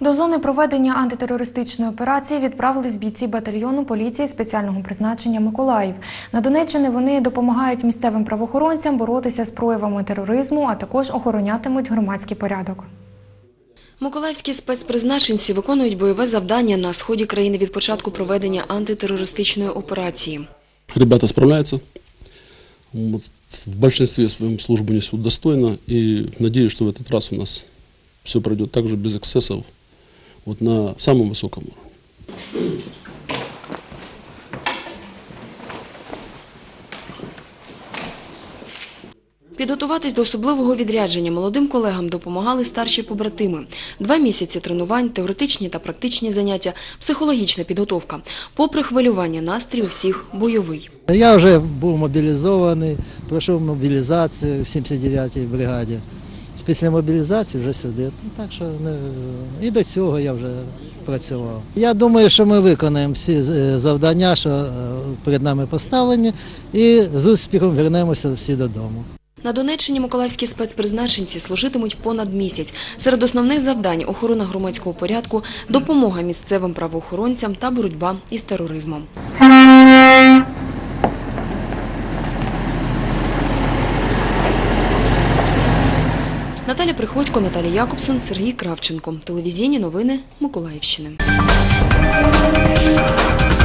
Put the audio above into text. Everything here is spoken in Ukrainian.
До зони проведення антитерористичної операції відправились бійці батальйону поліції спеціального призначення «Миколаїв». На Донеччині вони допомагають місцевим правоохоронцям боротися з проявами тероризму, а також охоронятимуть громадський порядок. Миколаївські спецпризначенці виконують бойове завдання на сході країни від початку проведення антитерористичної операції. Ребята справляются. В большинстве своем службу несут достойно. И надеюсь, что в этот раз у нас все пройдет так же без эксцессов, на самом высоком уровне. Підготуватись до особливого відрядження молодим колегам допомагали старші побратими. 2 місяці тренувань, теоретичні та практичні заняття, психологічна підготовка. Попри хвилювання, настрій у всіх бойовий. Я вже був мобілізований, пройшов мобілізацію в 79-й бригаді. Після мобілізації вже сюди. Так що і до цього я вже працював. Я думаю, що ми виконаємо всі завдання, що перед нами поставлені, і з успіхом повернемося всі додому. На Донеччині миколаївські спецпризначенці служитимуть понад місяць. Серед основних завдань – охорона громадського порядку, допомога місцевим правоохоронцям та боротьба із тероризмом. Наталя Приходько, Наталія Якобсон, Сергій Кравченко. Телевізійні новини Миколаївщини.